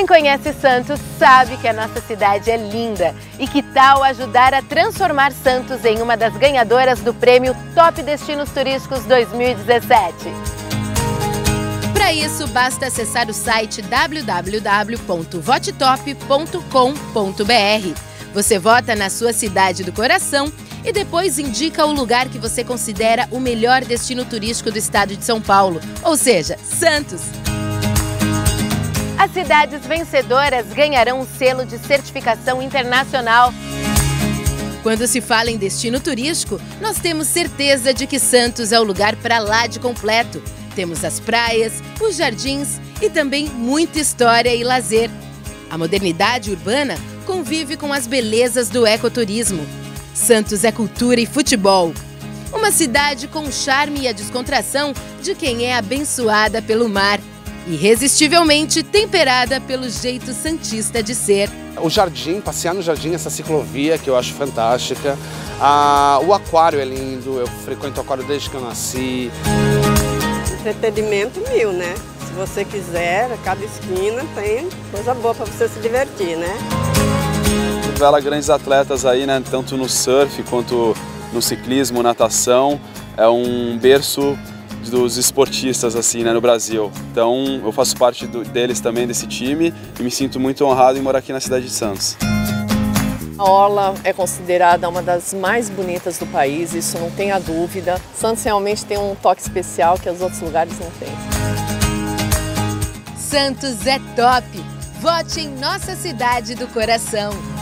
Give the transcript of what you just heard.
Quem conhece Santos sabe que a nossa cidade é linda. E que tal ajudar a transformar Santos em uma das ganhadoras do prêmio Top Destinos Turísticos 2017? Para isso, basta acessar o site www.votetop.com.br. Você vota na sua cidade do coração e depois indica o lugar que você considera o melhor destino turístico do estado de São Paulo, ou seja, Santos. As cidades vencedoras ganharão um selo de certificação internacional. Quando se fala em destino turístico, nós temos certeza de que Santos é o lugar para lá de completo. Temos as praias, os jardins e também muita história e lazer. A modernidade urbana convive com as belezas do ecoturismo. Santos é cultura e futebol. Uma cidade com o charme e a descontração de quem é abençoada pelo mar. Irresistivelmente temperada pelo jeito santista de ser. O jardim, passear no jardim, essa ciclovia que eu acho fantástica. O aquário é lindo, eu frequento o aquário desde que eu nasci. Entretenimento mil, né? Se você quiser, a cada esquina tem coisa boa para você se divertir, né? Revela grandes atletas aí, né? Tanto no surf quanto no ciclismo, natação. É um berço dos esportistas assim, né, no Brasil. Então eu faço parte deles também, desse time, e me sinto muito honrado em morar aqui na cidade de Santos. A orla é considerada uma das mais bonitas do país, isso não tenha dúvida. Santos realmente tem um toque especial que os outros lugares não têm. Santos é top! Vote em nossa cidade do coração!